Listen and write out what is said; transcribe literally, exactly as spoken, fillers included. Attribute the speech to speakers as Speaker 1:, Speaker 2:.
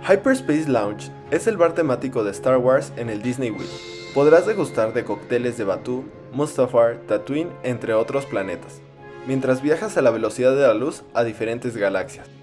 Speaker 1: Hyperspace Lounge es el bar temático de Star Wars en el Disney World. Podrás degustar de cócteles de Batuu, Mustafar, Tatooine, entre otros planetas, mientras viajas a la velocidad de la luz a diferentes galaxias.